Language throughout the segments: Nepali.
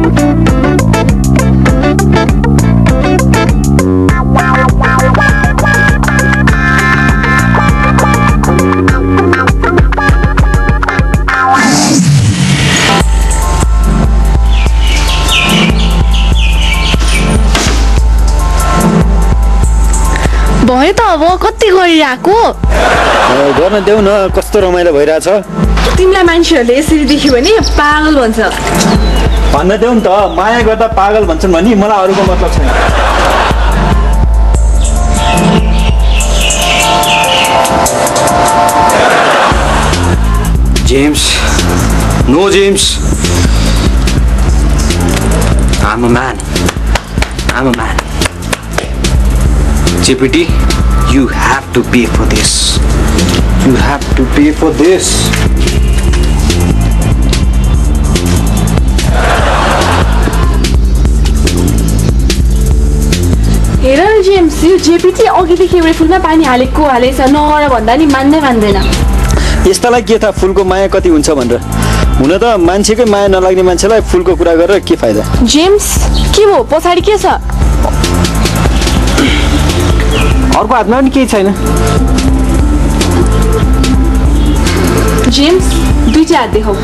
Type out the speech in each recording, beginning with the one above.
भयो त अब कति गरिरहेको गर्न देऊ न कस्तो रमाइलो भइरहेछ तिमीलाई मान्छेहरूले यसरी देख्यो भने पागल भन्छ भन्न देऊ नि त माया गर्दा पागल भन्छन् भनी मलाई अरूको मतलब छैन James, no James. I'm a man. Gharbeti, you have to pay for this. You have to pay for this. हेर जेम्स यो जेपीटी अघिदेखि एउटा फुलमा पानी हालेछ नगर भन्दा नि मान्दैन यस्तालाई के थाहा फुलको माया कति हुन्छ भनेर हुन त मान्छेकै माया नलाग्ने मान्छेलाई फुलको कुरा गरेर के फाइदा जेम्स के हो पछाडी के छ अर्को हातमा पनि केही छैन जेम्स दुईटा हात देखाऊ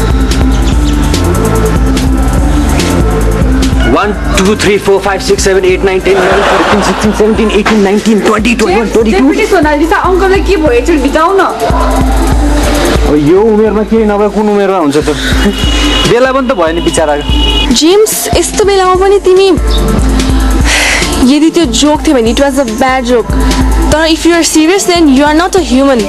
1 2 3 4 5 6 7 8 9 10 11 14 16 17 18 19 20 21 22 जेपीटी सोनालिसा अंकललाई के भयो एकचोटि बिताउ न यो उमेरमा के नभए कुन उमेरमा हुन्छ त बेला पनि त भयो नि बिचाराको जेम्स यस्तो बेलामा पनि तिमी यदि त्यो जोक थियो भने it was a bad joke तर if you are serious then you are not a human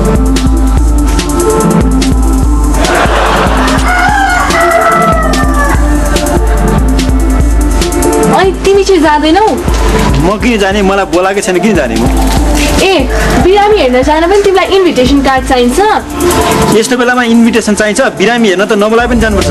अनि तिमी चाहिँ जाँदैनौ म किन जाने मलाई बोलाएको छैन किन जाने म ए बिरामी हेर्न जान पनि तिमीलाई इन्भिटेसन कार्ड चाहिन्छ यस्तो बेलामा इन्भिटेसन चाहिन्छ बिरामी हेर्न त नबोलाए पनि जानुपर्छ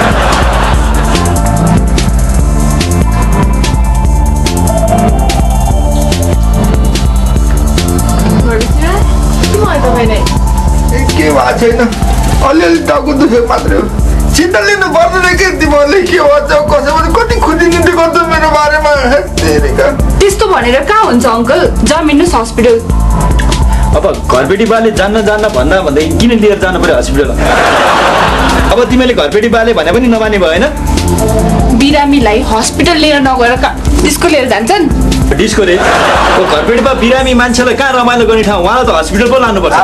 के भएको छैन अलिअलि टाउको दुखेको मात्रै हो चिन्ता लिनु पर्दैन के तिमीहरूले के भन्छ कसैमा कति खुदिनिन्दै गर्छ मेरो बारेमा त्यस्तो भनेर कहाँ हुन्छ अङ्कल जमिनुहोस् हस्पिटल अब घरबेटी बाले जान्न भन्दा भन्दै किन लिएर जानु पर्यो हस्पिटल अब तिमीले घरबेटी बाले भने पनि नमाने भएन बिरामीलाई हस्पिटल लिएर नगएर डिस्को लिएर जान्छन् डिस्को रे घरबेटी बा बिरामी मान्छेलाई कहाँ रमाइलो गर्ने ठाउँ उहाँलाई त हस्पिटल पो लानुपर्छ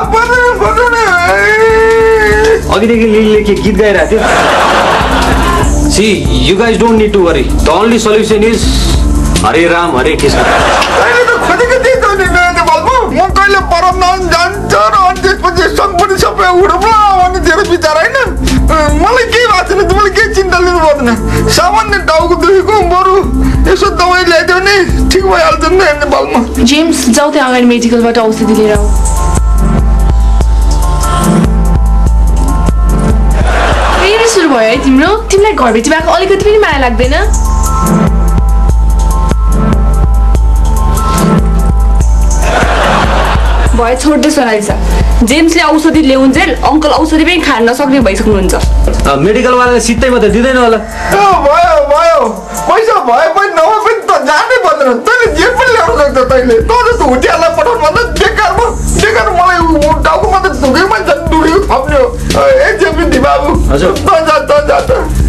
अघिदेखि लिलीले के गीत गाइरहेको थियो See, you guys don't need to worry. The only solution is Hare Ram, Hare Krishna. अहिले त खोजेको त्यही त नि मेरो बाबु म कहिले परमधाम जान्छ र अनि त्यसपछि सम्पूर्ण सबै उडुम्ला अनि धेरै विचार होइन मलाई केही भएको छैन तिमीले केही चिन्ता लिनु पर्दैन सामान्य टाउको दुखेको बरु यसो दबाई ल्याइदियो नि ठिक भइहाल्छ नि हेर्ने बालमा जेम्स जाऊ त्यहाँ अगाडि मेडिकलबाट औषधि लिएर आऊ सुरु भयो है तिम्रो तिमीलाई घरबेटी भएको अलिकति पनि माया लाग्दैन भयो छोड्दै सोनालिसा जेम्सले औषधि ल्याउन्जेल अङ्कल औषधि पनि खान नसक्ने भइसक्नुहुन्छ मेडिकलवालाले सित्तैमा त दिँदैन होला भयो पैसा भए पनि नभए पनि त जानै पर्दैन तैँले जे पनि ल्याउन सक्छ तैँले तँ जस्तो हुटियालाई पठाउनु भन्दा बेकार मलाई टाउको मात्रै दुखेको मान्छे दुखेको थप्ने हो ए जेपी बाबु हजुर त जा